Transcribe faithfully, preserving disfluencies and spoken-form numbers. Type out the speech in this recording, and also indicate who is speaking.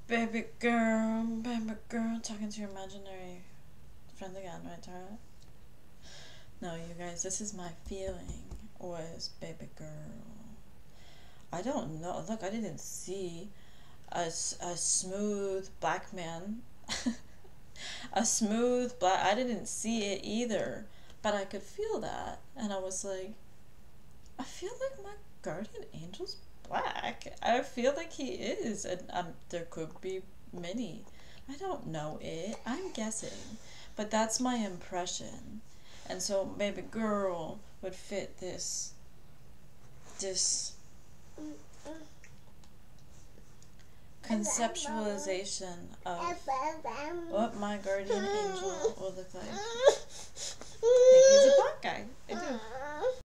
Speaker 1: Baby girl, baby girl, talking to your imaginary friend again, right, Tara? No, you guys, this is my feeling was baby girl. I don't know. Look, I didn't see a, a smooth black man. A smooth black, I didn't see it either, but I could feel that, and I was like, I feel like my guardian angel's black. I feel like he is, and um, there could be many. I don't know it. I'm guessing, but that's my impression. And so baby girl would fit this this conceptualization of what my guardian angel will look like. I think he's a black guy. I do.